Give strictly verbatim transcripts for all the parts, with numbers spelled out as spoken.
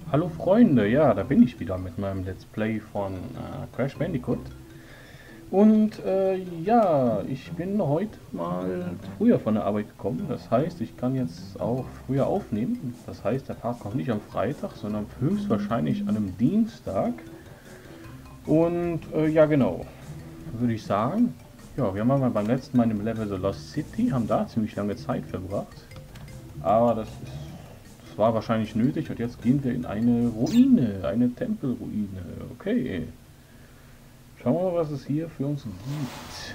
Hallo Freunde, ja, da bin ich wieder mit meinem Let's Play von äh, Crash Bandicoot. Und äh, ja, ich bin heute mal früher von der Arbeit gekommen. Das heißt, ich kann jetzt auch früher aufnehmen. Das heißt, der Part kommt nicht am Freitag, sondern höchstwahrscheinlich an einem Dienstag. Und äh, ja, genau, würde ich sagen. Ja, wir haben mal beim letzten Mal im Level The Lost City, haben da ziemlich lange Zeit verbracht. Aber das ist Das war wahrscheinlich nötig und jetzt gehen wir in eine Ruine, eine Tempelruine. Okay. Schauen wir mal, was es hier für uns gibt.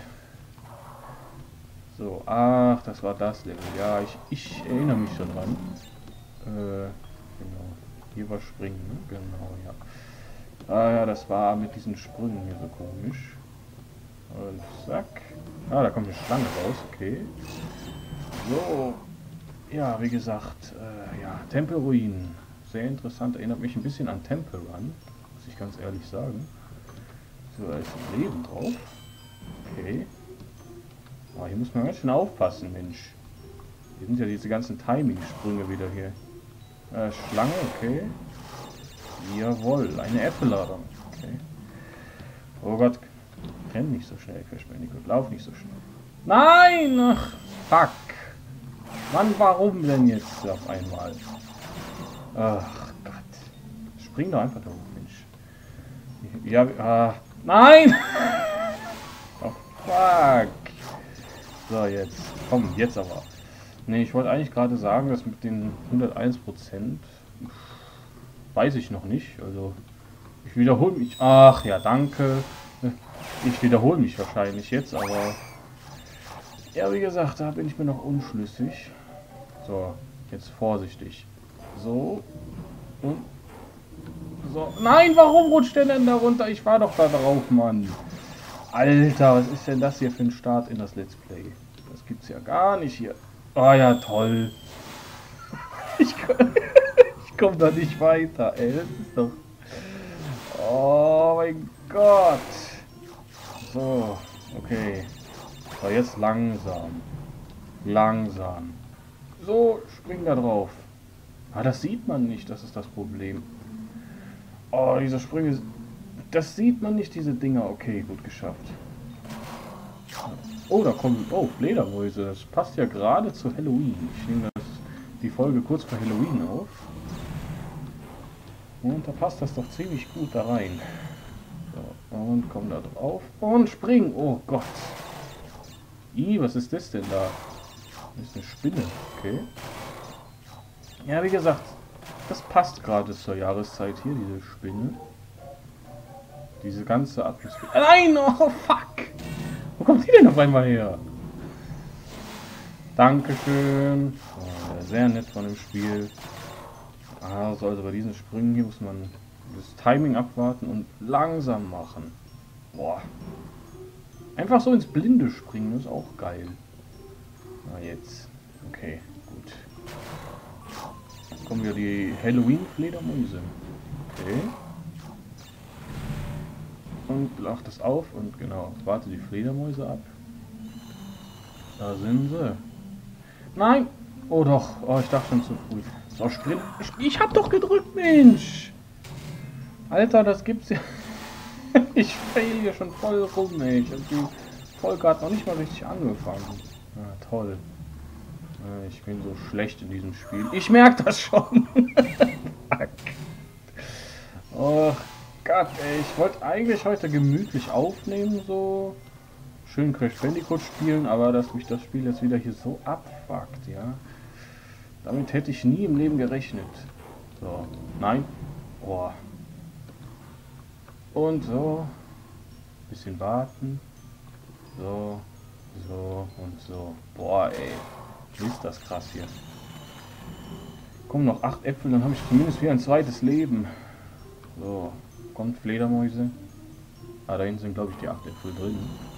So, ach, das war das Level. Ja, ich, ich erinnere mich schon dran. Äh, genau. Hier war Springen, ne? Genau, ja. Ah ja, das war mit diesen Sprüngen hier so komisch. Und zack. Ah, da kommt eine Schlange raus, okay. So, ja, wie gesagt, äh, ja, Tempelruinen. Sehr interessant, erinnert mich ein bisschen an Temple Run, muss ich ganz ehrlich sagen. So, da ist ein Leben drauf. Okay. Oh, hier muss man ganz schön aufpassen, Mensch. Hier sind ja diese ganzen Timing-Sprünge wieder hier. Äh, Schlange, okay. Jawohl, eine Äpfelladung. Okay. Oh Gott, renn nicht so schnell, Crash Bandicoot, lauf nicht so schnell. Nein! Ach, fuck. Mann, warum denn jetzt auf einmal? Ach Gott. Spring doch einfach da hoch, Mensch. Ja, ah, nein! Oh, fuck. So, jetzt. Komm, jetzt aber. Ne, ich wollte eigentlich gerade sagen, dass mit den hunderteins Prozent weiß ich noch nicht. Also, ich wiederhole mich. Ach ja, danke. Ich wiederhole mich wahrscheinlich jetzt, aber ja, wie gesagt, da bin ich mir noch unschlüssig. So, jetzt vorsichtig. So. Und so. Nein, warum rutscht der denn da runter? Ich war doch da drauf, Mann. Alter, was ist denn das hier für ein Start in das Let's Play? Das gibt's ja gar nicht hier. Ah ja, toll. Ich, ich komme da nicht weiter, ey. Das ist doch... Oh mein Gott. So, okay. So, jetzt langsam. Langsam. So, spring da drauf. Ah, das sieht man nicht, das ist das Problem. Oh, diese Sprünge... Das sieht man nicht, diese Dinger. Okay, gut geschafft. Oh, da kommen... Oh, Fledermäuse. Das passt ja gerade zu Halloween. Ich nehme das, die Folge kurz vor Halloween auf. Und da passt das doch ziemlich gut da rein. So, und komm da drauf. Und spring. Oh Gott. Ih, was ist das denn da? Das ist eine Spinne. Okay. Ja, wie gesagt, das passt gerade zur Jahreszeit hier, diese Spinne. Diese ganze Atmosphäre. Nein, oh fuck! Wo kommt die denn auf einmal her? Dankeschön. Oh, sehr nett von dem Spiel. Also, also bei diesen Sprüngen hier muss man das Timing abwarten und langsam machen. Boah. Einfach so ins Blinde springen ist auch geil. Na jetzt. Okay, gut. Jetzt kommen wir die Halloween-Fledermäuse. Okay. Und lach das auf und genau, warte die Fledermäuse ab. Da sind sie. Nein! Oh doch, oh, ich dachte schon zu früh. So, Sprint. Ich, ich hab doch gedrückt, Mensch! Alter, das gibt's ja. Ich fail hier schon voll rum, ey. Ich hab die Folge hat noch nicht mal richtig angefangen. Ah, toll. Ich bin so schlecht in diesem Spiel. Ich merke das schon. Fuck. Oh Gott, ey. Ich wollte eigentlich heute gemütlich aufnehmen, so. Schön Crash Bandicoot spielen, aber dass mich das Spiel jetzt wieder hier so abfuckt, ja. Damit hätte ich nie im Leben gerechnet. So. Nein. Boah. Und so. Bisschen warten. So. So und so. Boah, ey. Ist das krass hier. Kommen noch acht Äpfel, dann habe ich zumindest wieder ein zweites Leben. So. Kommt Fledermäuse. Ah, da hinten sind, glaube ich, die acht Äpfel drin.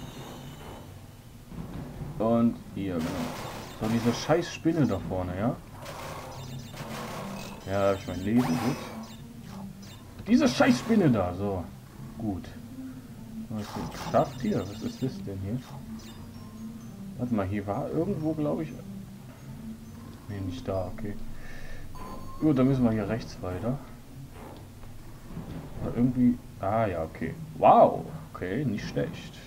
Und hier, genau. So, diese scheiß Spinne da vorne, ja? Ja, da habe ich mein Leben, gut. Diese scheiß Spinne da, so. Gut. Was ist geschafft hier? Was ist das denn hier? Warte mal, hier war irgendwo, glaube ich... Ne, nicht da, okay. Gut, dann müssen wir hier rechts weiter. Irgendwie... Ah ja, okay. Wow. Okay, nicht schlecht.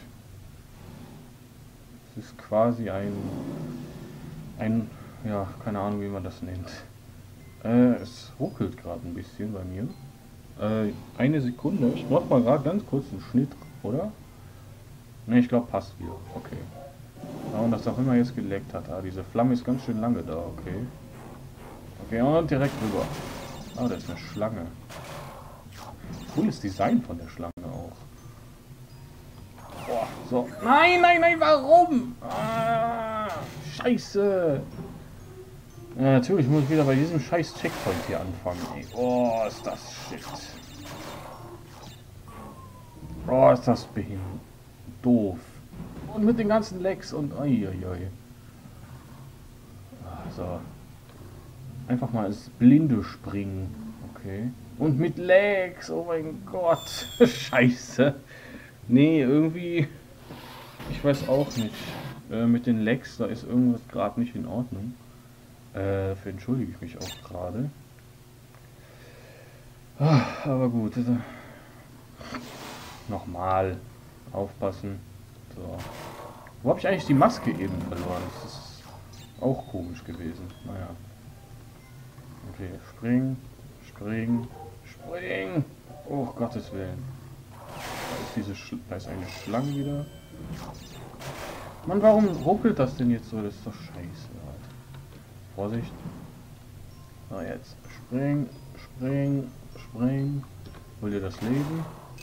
Es ist quasi ein... Ein... Ja, keine Ahnung, wie man das nennt. Äh, es ruckelt gerade ein bisschen bei mir. Äh, eine Sekunde. Ich mach mal gerade ganz kurz einen Schnitt, oder? Ne, ich glaube passt wieder. Okay. Ja, und das auch immer jetzt geleckt hat. Ah, diese Flamme ist ganz schön lange da, okay. Okay, und direkt rüber. Ah, da ist eine Schlange. Cooles Design von der Schlange auch. Boah, so. Nein, nein, nein, warum? Ah, scheiße. Ja, natürlich muss ich wieder bei diesem scheiß Checkpoint hier anfangen. Ey. Oh, ist das shit. Oh, ist das behindert. Doof. Und mit den ganzen Lecks und... Uiuiui. So. Einfach mal ins Blinde springen. Okay. Und mit Lecks. Oh mein Gott. Scheiße. Nee, irgendwie... Ich weiß auch nicht. Äh, mit den Lecks, da ist irgendwas gerade nicht in Ordnung. Äh, dafür entschuldige ich mich auch gerade. Ah, aber gut. Also, nochmal. Aufpassen. So. Wo habe ich eigentlich die Maske eben verloren? Das ist auch komisch gewesen. Naja. Okay, spring, spring, spring. Oh, Gottes Willen. Da ist diese Sch da ist eine Schlange wieder. Mann, warum ruckelt das denn jetzt so? Das ist doch scheiße. Vorsicht. So, jetzt. Spring, spring, spring. Hol dir das Leben.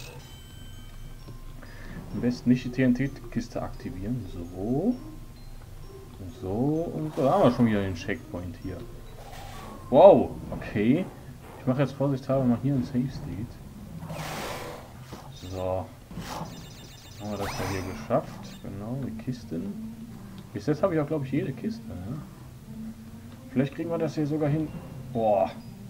Am besten nicht die T N T-Kiste aktivieren. So. Und so und so. Da haben wir schon wieder den Checkpoint hier. Wow, okay. Ich mache jetzt vorsichtshalber mal hier ein Safe State. So. Haben wir das ja hier geschafft. Genau, die Kisten. Bis jetzt habe ich auch, glaube ich, jede Kiste. Ja? Vielleicht kriegen wir das hier sogar hin. Boah.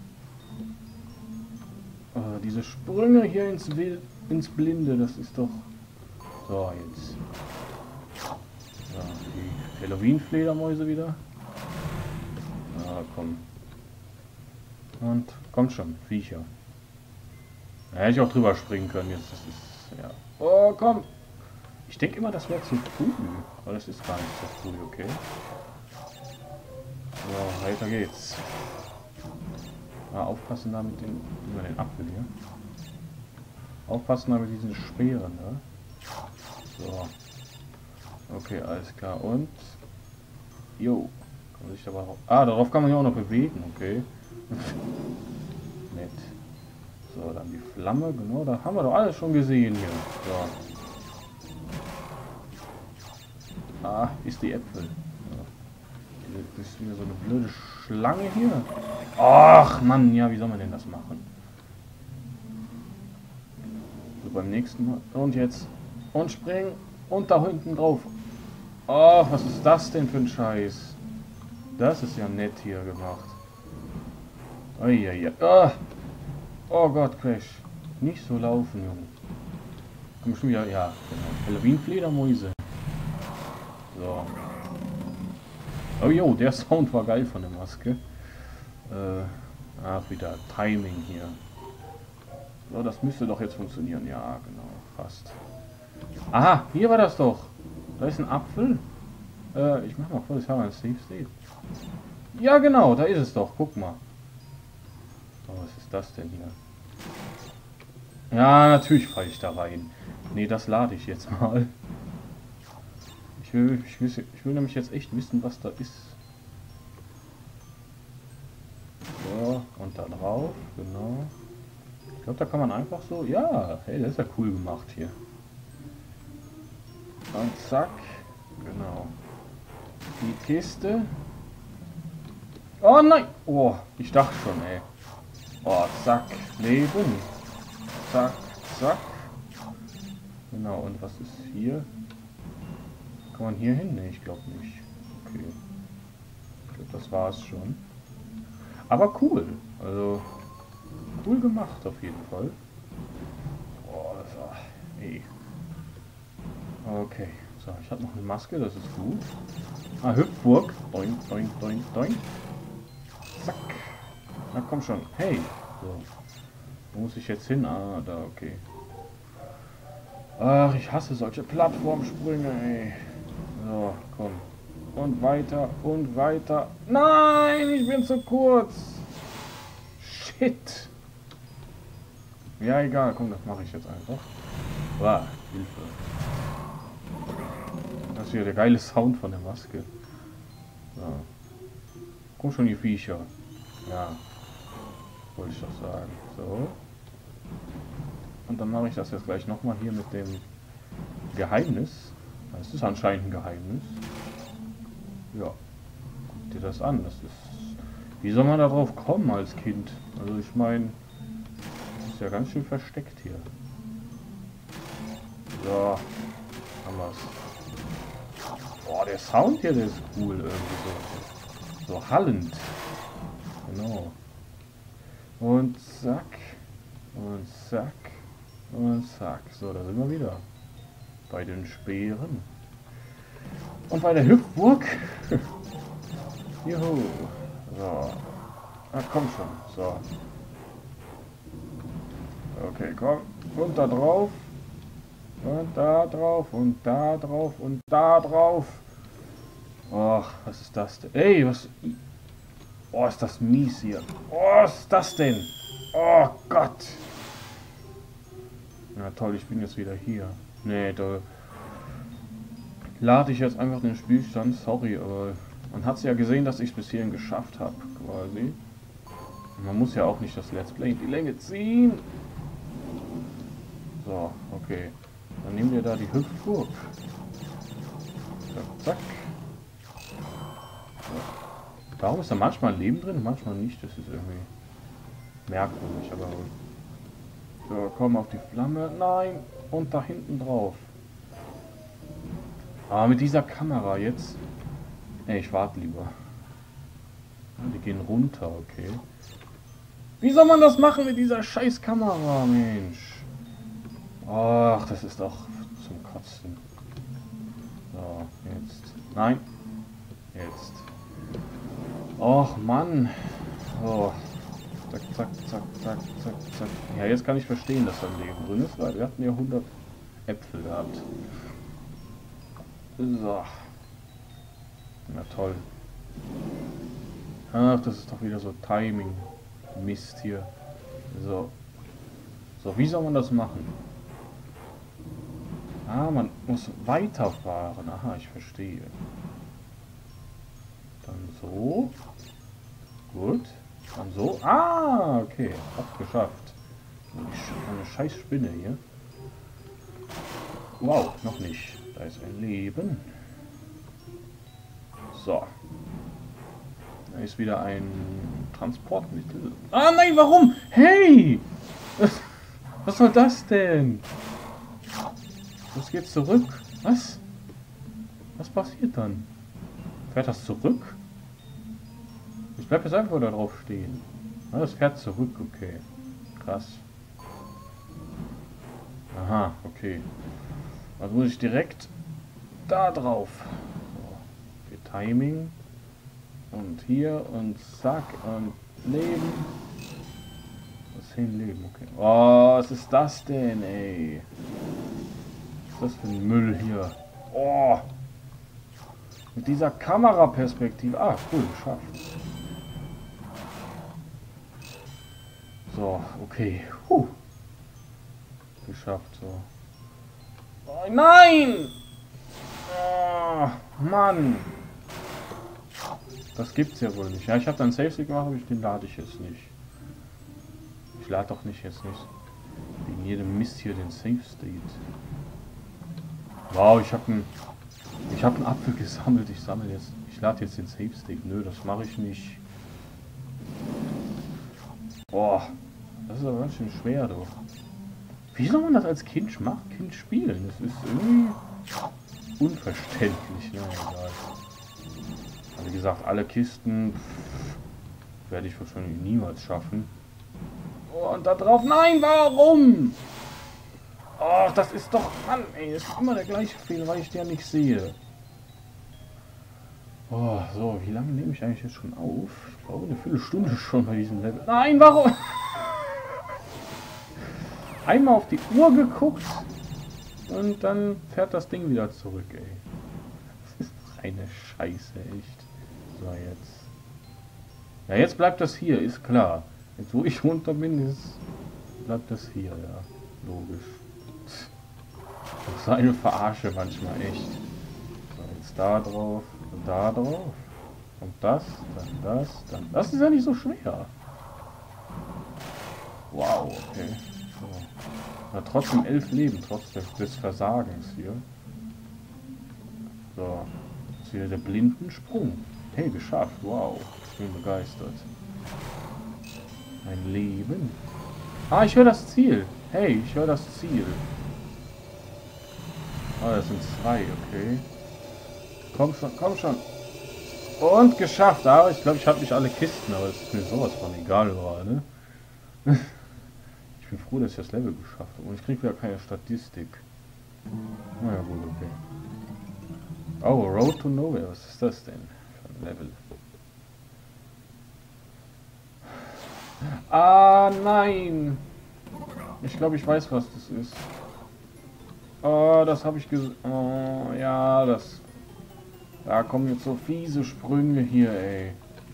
Äh, diese Sprünge hier ins, Wild, ins Blinde, das ist doch... So, jetzt. So, die Halloween-Fledermäuse wieder. Ah, komm. Und kommt schon, Viecher. Da hätte ich auch drüber springen können jetzt. Das ist, ja. Oh, komm! Ich denke immer, das wäre zu früh. Aber das ist gar nicht zu früh, okay. So, weiter geht's. Ah, aufpassen da mit den, über den Apfel hier. Aufpassen da mit diesen Speeren, ne? So. Okay, alles klar. Und... Jo. Kann man sich dabei auch... Ah, darauf kann man ja auch noch bewegen, okay. Nett. So, dann die Flamme, genau. Da haben wir doch alles schon gesehen hier. So. Ah, ist die Äpfel. Ja. Das ist wieder so eine blöde Schlange hier. Ach, Mann, ja, wie soll man denn das machen? So, beim nächsten Mal. Und jetzt. Und springen. Und da hinten drauf. Oh, was ist das denn für ein Scheiß? Das ist ja nett hier gemacht. Oh, ja, ja. Oh. Oh Gott, Crash. Nicht so laufen, Junge. Komm schon wieder, ja, genau. Halloween-Fledermäuse. So. Oh jo, der Sound war geil von der Maske. Äh, ach, wieder Timing hier. So, das müsste doch jetzt funktionieren. Ja, genau, fast. Aha, hier war das doch. Da ist ein Apfel. Äh, ich mach mal vor, das haben wir ein Safe State. Ja, genau, da ist es doch. Guck mal. Oh, was ist das denn hier? Ja, natürlich falle ich da rein. Nee, das lade ich jetzt mal. Ich will, ich will, ich will nämlich jetzt echt wissen, was da ist. So, und da drauf, genau. Ich glaube, da kann man einfach so... Ja, hey, das ist ja cool gemacht hier. Und zack. Genau. Die Kiste. Oh nein! Oh, ich dachte schon, ey. Oh, zack. Leben. Zack, zack. Genau, und was ist hier? Kann man hier hin? Ne, ich glaube nicht. Okay. Ich glaube, das war es schon. Aber cool. Also, cool gemacht auf jeden Fall. Oh, das war... Ey. Okay. So, ich habe noch eine Maske, das ist gut. Ah, Hüpfburg. Doink, doink, doink, doink. Zack. Na komm schon. Hey. So. Wo muss ich jetzt hin? Ah, da, okay. Ach, ich hasse solche Plattformsprünge, ey. So, komm. Und weiter und weiter. Nein, ich bin zu kurz. Shit. Ja, egal, komm, das mache ich jetzt einfach. Wow, Hilfe. Das ist hier der geile Sound von der Maske. So. Komm schon, die Viecher. Ja. Wollte ich doch sagen. So. Und dann mache ich das jetzt gleich nochmal hier mit dem Geheimnis. Das ist anscheinend ein Geheimnis. Ja. Guck dir das an. Das ist. Wie soll man da drauf kommen als Kind? Also ich meine, das ist ja ganz schön versteckt hier. So. Haben wir's. Boah, der Sound hier, der ist cool irgendwie so. So hallend. Genau. Und zack. Und zack. Und zack. So, da sind wir wieder. Bei den Speeren. Und bei der Hüpfburg. Juhu. So. Ah, komm schon. So. Okay, komm. Und da drauf. Und da drauf. Und da drauf. Und da drauf. Och, was ist das denn? Ey, was... Oh, ist das mies hier. Oh, was ist das denn? Oh Gott. Na toll, ich bin jetzt wieder hier. Nee, da lade ich jetzt einfach den Spielstand. Sorry, aber man hat es ja gesehen, dass ich es bis hierhin geschafft habe, quasi. Und man muss ja auch nicht das Let's Play in die Länge ziehen. So, okay. Dann nehmen wir da die Hüpfburg. Zack, zack. So. Warum ist da manchmal ein Leben drin, manchmal nicht? Das ist irgendwie merkwürdig, aber so, komm auf die Flamme. Nein! Und da hinten drauf. Aber mit dieser Kamera jetzt. Ne, ich warte lieber. Ja, die gehen runter, okay. Wie soll man das machen mit dieser scheiß Kamera, Mensch? Ach, das ist doch zum Kotzen. So, jetzt. Nein. Jetzt. Och, Mann. So. Zack, zack, zack, zack, zack, zack. Ja, jetzt kann ich verstehen, dass da ein Leben drin ist, weil wir hatten ja hundert Äpfel gehabt. So. Na toll. Ach, das ist doch wieder so Timing. Mist hier. So. So, wie soll man das machen? Ah, man muss weiterfahren. Aha, ich verstehe. Dann so. Gut. Dann so. Ah, okay. Hab's geschafft. Eine scheiß Spinne hier. Wow, noch nicht. Da ist ein Leben. So. Da ist wieder ein Transportmittel. Ah, nein, warum? Hey! Was soll das denn? Das geht zurück. Was? Was passiert dann? Fährt das zurück? Ich bleib jetzt einfach da drauf stehen. Ah, das fährt zurück, okay. Krass. Aha, okay. Also muss ich direkt da drauf. So. Okay, Timing. Und hier und zack und Leben. zehn Leben, okay. Oh, was ist das denn, ey? Was ist das für ein Müll hier? Oh! Mit dieser Kameraperspektive. Ah, cool, geschafft. So, okay. Huh. Geschafft, so. Oh, nein! Oh, Mann! Das gibt's ja wohl nicht. Ja, ich habe dann Save Stick gemacht, aber den lade ich jetzt nicht. Ich lade doch nicht jetzt nicht. Wegen jedem Mist hier den Save State. Wow, ich habe einen. Ich habe einen Apfel gesammelt. Ich sammle jetzt. Ich lade jetzt den Save State. Nö, das mache ich nicht. Boah, das ist aber ganz schön schwer, doch. Wie soll man das als Kind machen? Kind spielen? Das ist irgendwie unverständlich. Ne? Egal. Wie gesagt, alle Kisten pff, werde ich wahrscheinlich niemals schaffen. Oh, und da drauf. Nein, warum? Oh, das ist doch... Mann, ey, das ist immer der gleiche Fehler, weil ich den nicht sehe. Oh, so, wie lange nehme ich eigentlich jetzt schon auf? Ich glaube, eine Viertelstunde schon bei diesem Level. Nein, warum? einmal auf die Uhr geguckt und dann fährt das Ding wieder zurück, ey. Das ist eine Scheiße, echt. So, jetzt. Ja, jetzt bleibt das hier, ist klar. Jetzt, wo ich runter bin, ist, bleibt das hier, ja. Logisch. Das ist eine Verarsche manchmal, echt. So, jetzt da drauf und da drauf. Und das, dann das, dann... Das ist ja nicht so schwer. Wow, okay. So. Na, trotzdem elf Leben, trotz des, des Versagens hier. So. Jetzt wieder der Blindensprung. Hey, geschafft. Wow. Ich bin begeistert. Ein Leben. Ah, ich höre das Ziel. Hey, ich höre das Ziel. Ah, das sind zwei, okay. Komm schon, komm schon. Und geschafft. Aber ich glaube, ich habe nicht alle Kisten, aber es ist mir sowas von egal gerade. Ich bin froh, dass ich das Level geschafft habe. Und ich kriege wieder keine Statistik. Naja, gut, okay. Oh, Road to Nowhere. Was ist das denn für ein Level? Ah, nein! Ich glaube, ich weiß, was das ist. Oh, das habe ich gesehen. Oh, ja, das... Da kommen jetzt so fiese Sprünge hier, ey.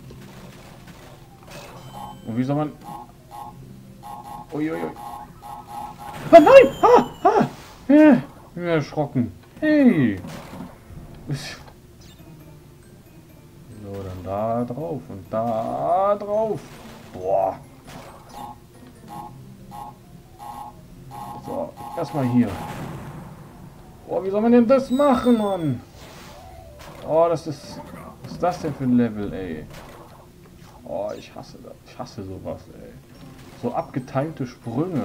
Und wie soll man... Uiuiui. Ah, nein! Ah, ah! Ja, ich bin erschrocken. Hey! So, dann da drauf und da drauf. Boah. So, erstmal hier. Boah, wie soll man denn das machen, Mann? Oh, das ist... Was ist das denn für ein Level, ey? Oh, ich hasse das. Ich hasse sowas, ey. So abgetimte Sprünge.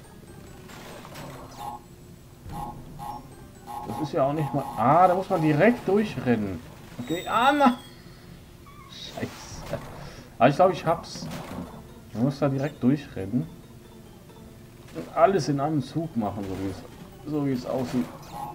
Das ist ja auch nicht mal... Ah, da muss man direkt durchrennen. Okay, ah, na. Scheiße. Aber ich glaube, ich hab's. Man muss da direkt durchrennen. Und alles in einem Zug machen, so wie es, so wie es aussieht.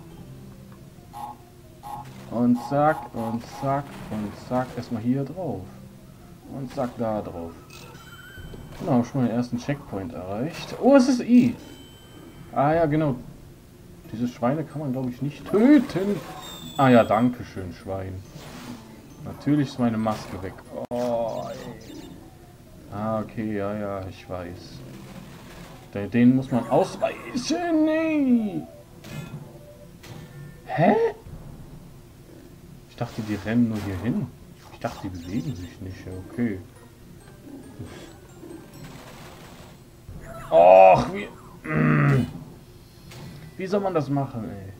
Und zack, und zack, und zack. Erstmal hier drauf. Und zack, da drauf. Genau, schon mal den ersten Checkpoint erreicht. Oh, es ist I. Ah ja, genau. Diese Schweine kann man, glaube ich, nicht töten. Ah ja, danke schön, Schwein. Natürlich ist meine Maske weg. Oh, ey. Ah, okay, ja, ja, ich weiß. Den, den muss man ausweichen. Nee. Hä? Ich dachte, die rennen nur hier hin. Ich dachte, die bewegen sich nicht. Okay. Och, wie... Mm. Wie soll man das machen, ey?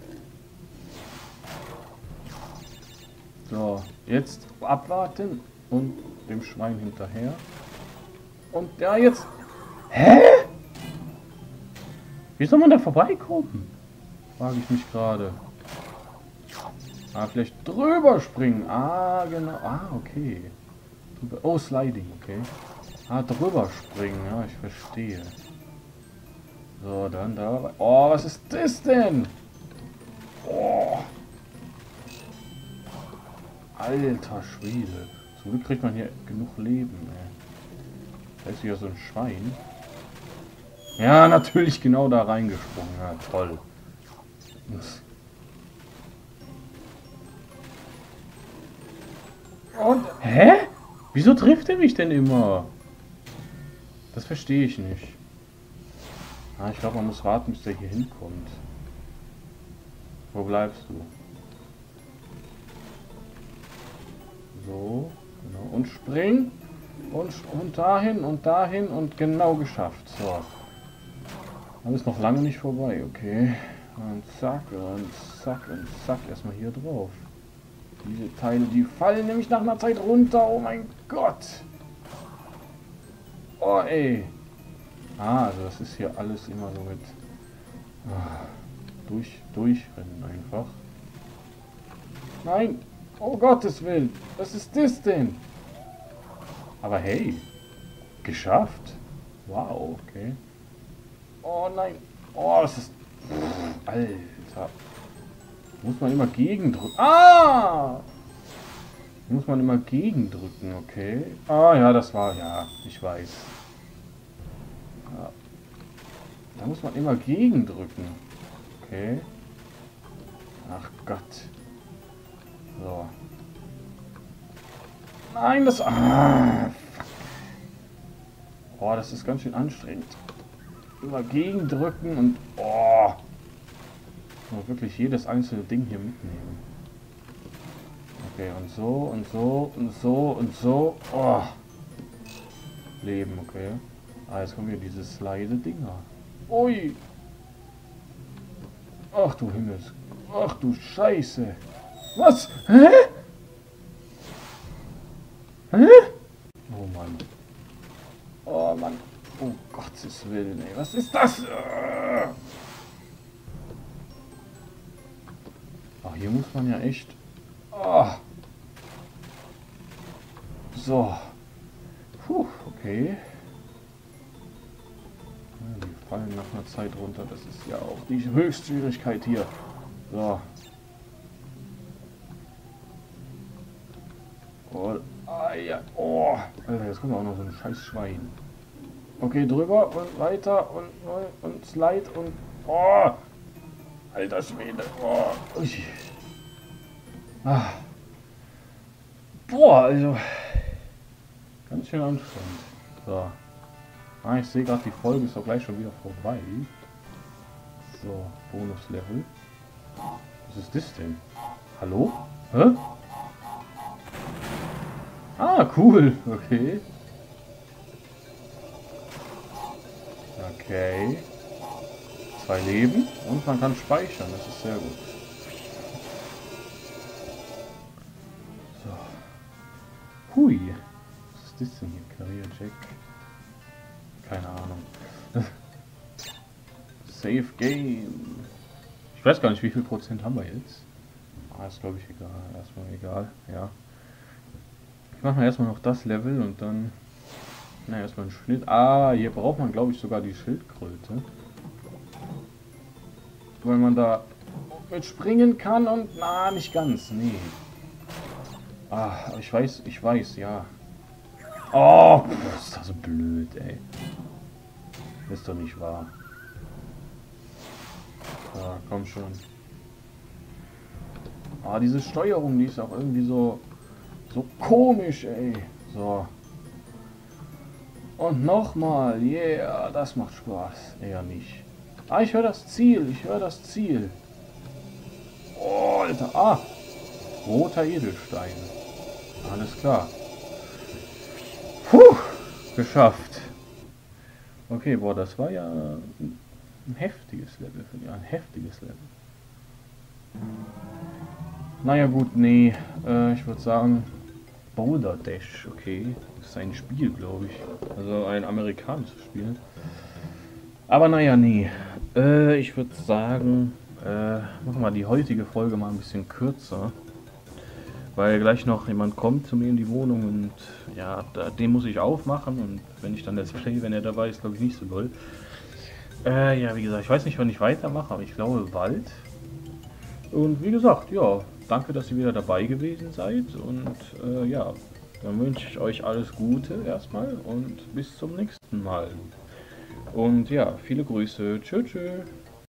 So, jetzt abwarten und dem Schwein hinterher. Und ja, jetzt... Hä? Wie soll man da vorbeikommen? Frage ich mich gerade. Ah, vielleicht drüber springen. Ah, genau. Ah, okay. Drüber. Oh, Sliding, okay. Ah, drüber springen. Ja, ich verstehe. So, dann da. Oh, was ist das denn? Oh. Alter Schwede. Zum Glück kriegt man hier genug Leben, ey. Da ist wieder so ein Schwein. Ja, natürlich genau da reingesprungen. Ja, toll. Und, hä? Wieso trifft er mich denn immer? Das verstehe ich nicht. Ah, ich glaube, man muss warten, bis der hier hinkommt. Wo bleibst du? So, genau. Und spring. Und, und dahin und dahin und genau geschafft. So. Dann ist noch lange nicht vorbei, okay. Und zack und zack und zack. Erstmal hier drauf. Diese Teile, die fallen nämlich nach einer Zeit runter. Oh mein Gott. Oh ey. Ah, also das ist hier alles immer so mit ah, durch, durchrennen einfach. Nein. Oh Gottes Willen. Was ist das denn? Aber hey. Geschafft. Wow, okay. Oh nein. Oh, das ist... Alter. Muss man immer gegendrücken. Ah! Muss man immer gegendrücken, okay. Ah ja, das war... Ja, ich weiß. Ja. Da muss man immer gegendrücken. Okay. Ach Gott. So. Nein, das... Ah, fuck. Boah, das ist ganz schön anstrengend. Immer gegendrücken und... Oh. Und wirklich jedes einzelne Ding hier mitnehmen. Okay, und so, und so, und so, und so. Oh. Leben, okay. Ah, jetzt kommen hier diese Slide-Dinger. Ui. Ach du Himmels. Ach du Scheiße. Was? Hä? Hä? Oh Mann. Oh Mann. Oh Gottes Willen, ey. Was ist das? Ach, hier muss man ja echt... Oh. So. Puh, okay. Die fallen nach einer Zeit runter. Das ist ja auch die Höchstschwierigkeit hier. So. Oh, ah, ja. Oh. Alter, jetzt kommt auch noch so ein scheiß Schwein. Okay, drüber und weiter und, und Slide und... Oh. Alter Schwede. Oh. Ui. Ah. Boah, also... Ganz schön anstrengend. So. Ah, ich sehe gerade, die Folge ist doch gleich schon wieder vorbei. So, Bonuslevel. Was ist das denn? Hallo? Hä? Ah, cool. Okay. Okay. Zwei Leben und man kann speichern. Das ist sehr gut. So. Hui. Was ist das denn hier? Career Check. Keine Ahnung. Save Game. Ich weiß gar nicht, wie viel Prozent haben wir jetzt. Ah, ist glaube ich egal. Erstmal egal. Ja. Ich mache mal erstmal noch das Level und dann... Na, erstmal einen Schnitt. Ah, hier braucht man glaube ich sogar die Schildkröte. Weil man da mit springen kann und... Na, nicht ganz. Nee. Ah, ich weiß, ich weiß, ja. Oh, das ist doch so blöd, ey. Ist doch nicht wahr. Ja, komm schon. Ah, diese Steuerung, die ist auch irgendwie so... So komisch, ey. So. Und nochmal. Yeah, das macht Spaß. Eher nicht. Ah, ich höre das Ziel. Ich höre das Ziel. Oh, Alter. Ah. Roter Edelstein. Alles klar. Puh. Geschafft. Okay, boah, das war ja ein heftiges Level. Ja, ein heftiges Level. Naja gut, nee. Äh, ich würde sagen... Boulder Dash, okay. Das ist ein Spiel, glaube ich. Also ein amerikanisches Spiel. Aber naja, nee. Äh, ich würde sagen, äh, machen wir die heutige Folge mal ein bisschen kürzer. Weil gleich noch jemand kommt zu mir in die Wohnung und ja, da, den muss ich aufmachen. Und wenn ich dann das Play, wenn er dabei ist, glaube ich nicht so doll. Äh, ja, wie gesagt, ich weiß nicht, wann ich weitermache, aber ich glaube bald. Und wie gesagt, ja, danke, dass ihr wieder dabei gewesen seid und äh, ja, dann wünsche ich euch alles Gute erstmal und bis zum nächsten Mal. Und ja, viele Grüße. Tschö, tschö.